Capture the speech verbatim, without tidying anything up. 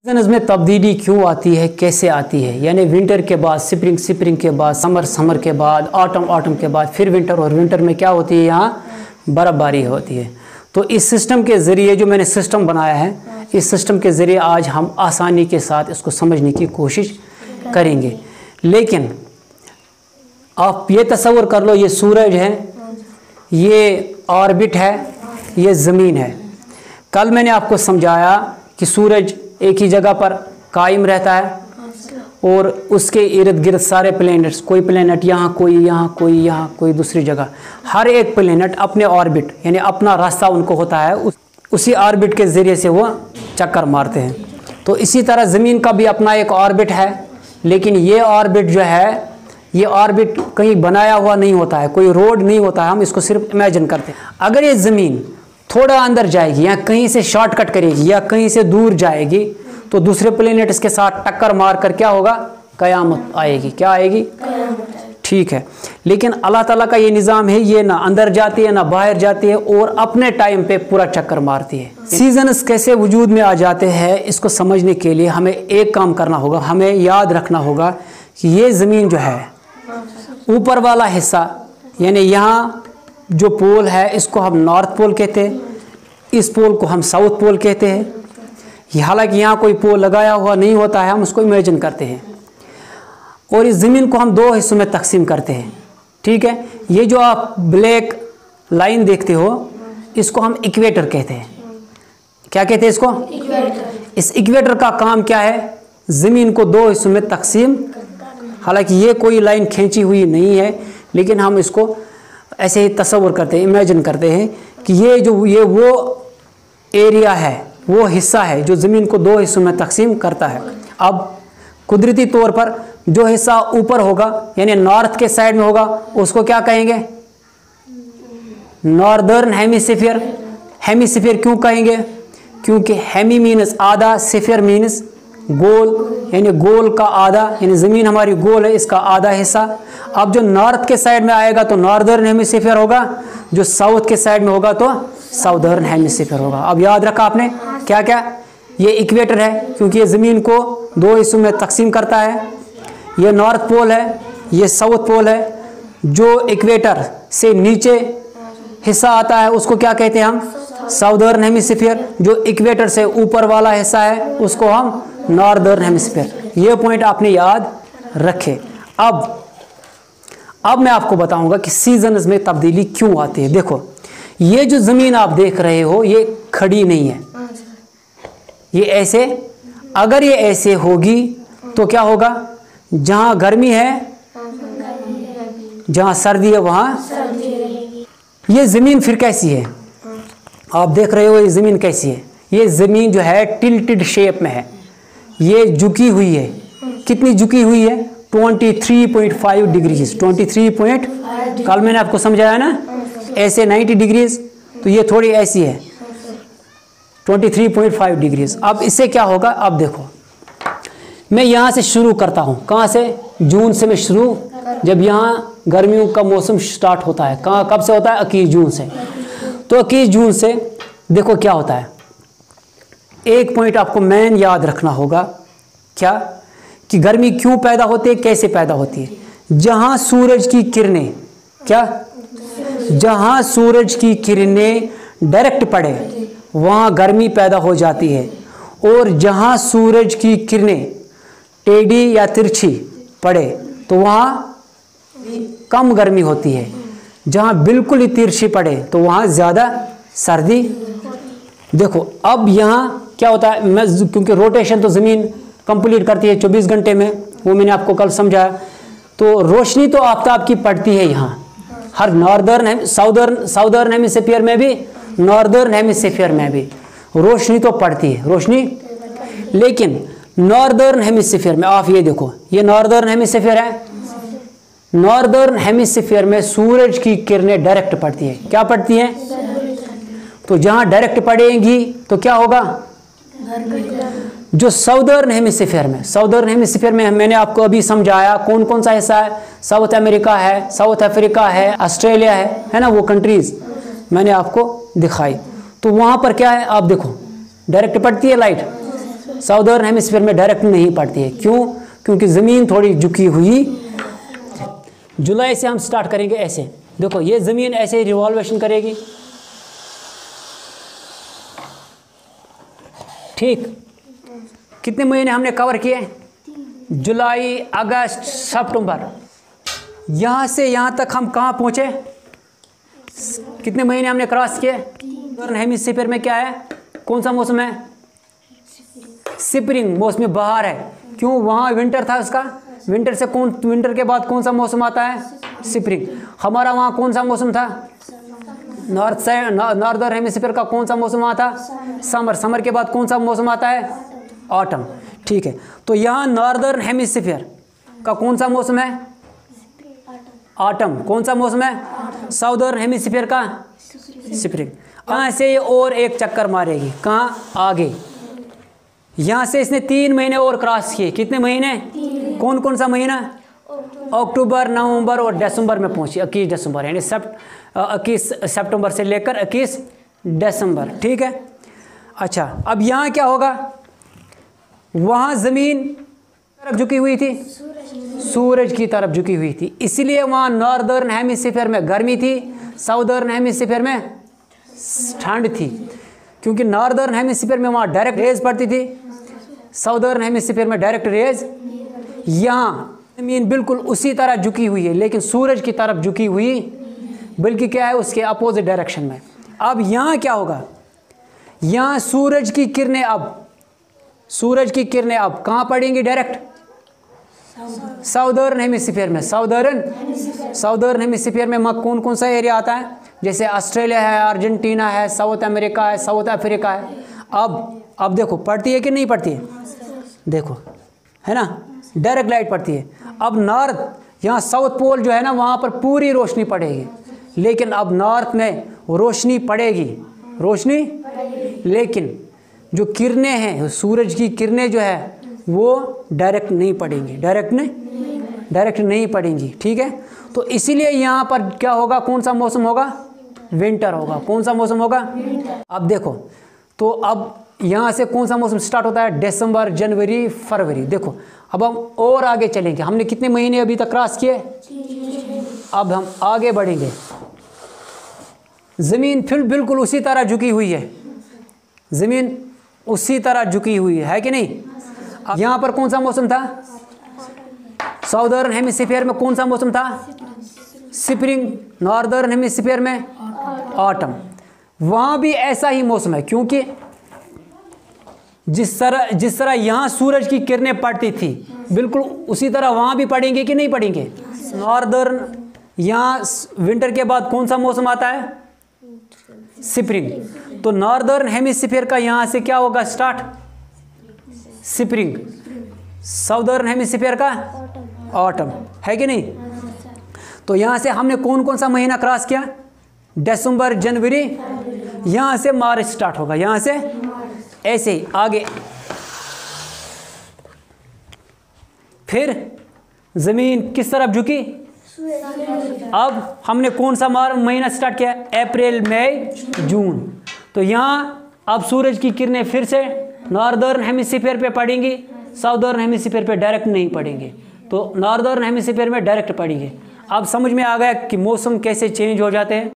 Season में तब्दीली क्यों आती है, कैसे आती है? यानी विंटर के बाद स्प्रिंग, स्प्रिंग के बाद समर, समर के बाद ऑटम, ऑटम के बाद फिर विंटर, और विंटर में क्या होती है, यहाँ बर्फ़बारी होती है। तो इस सिस्टम के ज़रिए जो मैंने सिस्टम बनाया है, इस सिस्टम के ज़रिए आज हम आसानी के साथ इसको समझने की कोशिश करेंगे। लेकिन आप ये तसव्वुर कर लो, ये सूरज है, ये ऑर्बिट है, ये ज़मीन है। कल मैंने आपको समझाया कि सूरज एक ही जगह पर कायम रहता है और उसके इर्द गिर्द सारे प्लैनेट्स, कोई प्लैनेट यहाँ, कोई यहाँ, कोई यहाँ, कोई दूसरी जगह, हर एक प्लैनेट अपने ऑर्बिट यानी अपना रास्ता उनको होता है, उस, उसी ऑर्बिट के ज़रिए से वो चक्कर मारते हैं। तो इसी तरह ज़मीन का भी अपना एक ऑर्बिट है, लेकिन ये ऑर्बिट जो है, ये ऑर्बिट कहीं बनाया हुआ नहीं होता है, कोई रोड नहीं होता है, हम इसको सिर्फ इमेजिन करते हैं। अगर ये ज़मीन थोड़ा अंदर जाएगी या कहीं से शॉर्टकट करेगी या कहीं से दूर जाएगी तो दूसरे प्लेनेट इसके साथ टक्कर मार कर क्या होगा, क़यामत आएगी। क्या आएगी? ठीक है। लेकिन अल्लाह ताला का ये निज़ाम है, ये ना अंदर जाती है ना बाहर जाती है और अपने टाइम पे पूरा चक्कर मारती है। सीजन्स कैसे वजूद में आ जाते हैं, इसको समझने के लिए हमें एक काम करना होगा, हमें याद रखना होगा कि ये ज़मीन जो है, ऊपर वाला हिस्सा यानी यहाँ जो पोल है इसको हम नॉर्थ पोल कहते हैं, इस पोल को हम साउथ पोल कहते हैं। हालांकि यहाँ कोई पोल लगाया हुआ नहीं होता है, हम उसको इमेजिन करते हैं। और इस ज़मीन को हम दो हिस्सों में तकसीम करते हैं। ठीक है। ये जो आप ब्लैक लाइन देखते हो, इसको हम इक्वेटर कहते हैं। क्या कहते हैं इसको? इक्वेटर। इस इक्वेटर का काम क्या है? ज़मीन को दो हिस्सों में तकसीम। हालांकि ये कोई लाइन खींची हुई नहीं है, लेकिन हम इसको ऐसे ही तसव्वुर करते हैं, इमेजिन करते हैं कि ये जो ये वो एरिया है, वो हिस्सा है जो ज़मीन को दो हिस्सों में तकसीम करता है। अब कुदरती तौर पर जो हिस्सा ऊपर होगा यानी नॉर्थ के साइड में होगा, उसको क्या कहेंगे? Northern hemisphere. हेमिस्फीयर क्यों कहेंगे? क्योंकि हेमी मीनस आधा, स्फीयर मीनस गोल, यानी गोल का आधा, यानी ज़मीन हमारी गोल है, इसका आधा हिस्सा। अब जो नॉर्थ के साइड में आएगा तो नॉर्दर्न हेमिस्फीयर होगा, जो साउथ के साइड में होगा तो साउदर्न हेमिस्फीयर होगा। अब याद रखा आपने क्या क्या? ये इक्वेटर है क्योंकि ये ज़मीन को दो हिस्सों में तकसीम करता है। ये नॉर्थ पोल है, ये साउथ पोल है। जो इक्वेटर से नीचे हिस्सा आता है उसको क्या कहते हैं हम? Southern hemisphere. जो इक्वेटर से ऊपर वाला हिस्सा है उसको हम नॉर्दर्न हेमिस्फीयर। ये पॉइंट आपने याद रखे। अब अब मैं आपको बताऊंगा कि सीजन्स में तब्दीली क्यों आती है। देखो, ये जो ज़मीन आप देख रहे हो ये खड़ी नहीं है, ये ऐसे, अगर ये ऐसे होगी तो क्या होगा? जहाँ गर्मी है, जहाँ सर्दी है वहाँ ये ज़मीन फिर कैसी है? आप देख रहे हो ये ज़मीन कैसी है? ये ज़मीन जो है टिल्टेड शेप में है, ये झुकी हुई है। कितनी झुकी हुई है? तेईस पॉइंट पाँच डिग्रीज। तेईस पॉइंट, कल मैंने आपको समझाया ना, ऐसे नब्बे डिग्रीज, तो ये थोड़ी ऐसी है तेईस पॉइंट पाँच डिग्रीज। अब इससे क्या होगा? अब देखो, मैं यहाँ से शुरू करता हूँ। कहाँ से? जून से मैं शुरू, जब यहाँ गर्मियों का मौसम स्टार्ट होता है। कहाँ, कब से होता है? इक्कीस जून से। तो इक्कीस जून से देखो क्या होता है। एक पॉइंट आपको मेन याद रखना होगा, क्या? कि गर्मी क्यों पैदा होती है, कैसे पैदा होती है। जहाँ सूरज की किरणें, क्या? जहाँ सूरज की किरणें डायरेक्ट पड़े वहाँ गर्मी पैदा हो जाती है, और जहाँ सूरज की किरणें टेढ़ी या तिरछी पड़े तो वहाँ कम गर्मी होती है। जहाँ बिल्कुल ही तिरछी पड़े तो वहाँ ज़्यादा सर्दी। देखो अब यहाँ क्या होता है, मैं क्योंकि रोटेशन तो ज़मीन कंप्लीट करती है चौबीस घंटे में, वो मैंने आपको कल समझाया। तो रोशनी तो आफ्ताब की पड़ती है यहाँ, हर नॉर्दर्न साउदर्न साउदर्न हेमिस्फीयर में भी, नॉर्दर्न हेमिस्फीयर में भी रोशनी तो पड़ती है, रोशनी। लेकिन नॉर्दर्न हेमिस्फीयर में आप ये देखो, ये नॉर्दर्न हेमिस्फीयर है। नॉर्दर्न हेमिस्फीयर में सूरज की किरणें डायरेक्ट पड़ती है। क्या पड़ती हैं? तो जहाँ डायरेक्ट पड़ेंगी तो क्या होगा? जो साउदर्न हेमिस्फीयर में, साउदर्न हेमिस्फीयर में मैंने आपको अभी समझाया कौन कौन सा हिस्सा है। साउथ अमेरिका है, साउथ अफ्रीका है, ऑस्ट्रेलिया है, है ना, वो कंट्रीज मैंने आपको दिखाई। तो वहाँ पर क्या है, आप देखो डायरेक्ट पड़ती है लाइट, साउदर्न हेमिस्फीयर में डायरेक्ट नहीं पड़ती है। क्यों? क्योंकि ज़मीन थोड़ी झुकी हुई। जुलाई से हम स्टार्ट करेंगे ऐसे, देखो ये ज़मीन ऐसे रिवॉल्वेशन करेगी, ठीक। कितने महीने हमने कवर किए? जुलाई, अगस्त, सितंबर। यहाँ से यहाँ तक हम कहाँ पहुँचे? कितने महीने हमने क्रॉस किए? साउदर्न हेमिस्फीयर में क्या है? कौन सा मौसम है? स्प्रिंग, मौसम बहार है। क्यों? वहाँ विंटर था उसका। विंटर से कौन विंटर के बाद कौन सा मौसम आता है? स्प्रिंग। हमारा वहाँ कौन सा मौसम था? नॉर्थ साइड, नॉर्दर्न हेमिस्फीयर का कौन सा मौसम आता? समर। समर के बाद कौन सा मौसम आता है? ऑटम, ठीक है। तो यहाँ नॉर्दर्न हेमिस्फीयर का कौन सा मौसम है? ऑटम। कौन सा मौसम है? साउदर्न हेमिस्फीयर का स्प्रिंग। यहाँ से ये और एक चक्कर मारेगी, कहाँ? आगे। यहाँ से इसने तीन महीने और क्रॉस किए। कितने महीने? कौन कौन सा महीना? अक्टूबर, नवंबर और दिसंबर में पहुंची। इक्कीस दिसंबर, यानी सब इक्कीस सितंबर से लेकर इक्कीस दिसंबर, ठीक है। अच्छा, अब यहाँ क्या होगा? वहाँ ज़मीन तरफ झुकी हुई थी, सूरज की तरफ झुकी हुई थी, इसलिए वहाँ नॉर्दर्न हेमिस्फीयर में गर्मी थी, साउदर्न हेमिस्फीयर में ठंड थी। क्योंकि नॉर्दर्न हेमिस्फीयर में वहाँ डायरेक्ट रेज पड़ती थी, साउदर्न हेमिस्फीयर में डायरेक्ट रेज। यहाँ ज़मीन बिल्कुल उसी तरह झुकी हुई है, लेकिन सूरज की तरफ झुकी हुई, बल्कि क्या है? उसके अपोजिट डायरेक्शन में। अब यहाँ क्या होगा? यहाँ सूरज की किरणें अब सूरज की किरणें अब कहाँ पड़ेंगी? डायरेक्ट साउदर्न हेमिस्फीयर में। साउदर्न साउदर्न हेमिस्फीयर में कौन कौन सा एरिया आता है? जैसे ऑस्ट्रेलिया है, अर्जेंटीना है, साउथ अमेरिका है, साउथ अफ्रीका है। अब अब देखो पड़ती है कि नहीं पड़ती है? देखो, है ना, डायरेक्ट लाइट पड़ती है। अब नॉर्थ, यहाँ साउथ पोल जो है ना, वहाँ पर पूरी रोशनी पड़ेगी, लेकिन अब नॉर्थ में रोशनी पड़ेगी, रोशनी, लेकिन जो किरणें हैं, सूरज की किरणें जो है वो डायरेक्ट नहीं पड़ेंगी, डायरेक्ट नहीं डायरेक्ट नहीं पड़ेंगी, ठीक है। तो इसीलिए यहाँ पर क्या होगा? कौन सा मौसम होगा? विंटर होगा। कौन सा मौसम होगा? अब देखो, तो अब यहाँ से कौन सा मौसम स्टार्ट होता है? दिसंबर, जनवरी, फरवरी। देखो अब हम और आगे चलेंगे। हमने कितने महीने अभी तक क्रॉस किए? अब हम आगे बढ़ेंगे। ज़मीन फिर बिल्कुल उसी तरह झुकी हुई है, ज़मीन उसी तरह झुकी हुई है, है कि नहीं? अब यहाँ पर कौन सा मौसम था? साउदर्न हेमिस्फीयर में कौन सा मौसम था? स्प्रिंग। नॉर्दर्न हेमिस्फीयर में ऑटम। वहाँ भी ऐसा ही मौसम है, क्योंकि जिस तरह जिस तरह यहाँ सूरज की किरणें पड़ती थी, बिल्कुल उसी तरह वहाँ भी पड़ेंगे कि नहीं पड़ेंगे? नॉर्दर्न, यहाँ विंटर के बाद कौन सा मौसम आता है? स्प्रिंग। तो नॉर्दर्न हेमिस्फीयर का यहाँ से क्या होगा स्टार्ट? स्प्रिंग। साउदर्न हेमिस्फीयर का ऑटम, है कि नहीं? तो यहाँ से हमने कौन कौन सा महीना क्रॉस किया? दिसंबर, जनवरी, यहाँ से मार्च स्टार्ट होगा, यहाँ से ऐसे ही आगे। फिर ज़मीन किस तरफ झुकी? अब हमने कौन सा महीना स्टार्ट किया? अप्रैल, मई, जून। तो यहाँ अब सूरज की किरणें फिर से नॉर्दर्न हेमिस्फीयर पे पड़ेंगी, साउदर्न हेमिस्फीयर पे डायरेक्ट नहीं पड़ेंगे, तो नॉर्दर्न हेमिस्फीयर में डायरेक्ट पड़ेंगे। अब समझ में आ गया कि मौसम कैसे चेंज हो जाते हैं।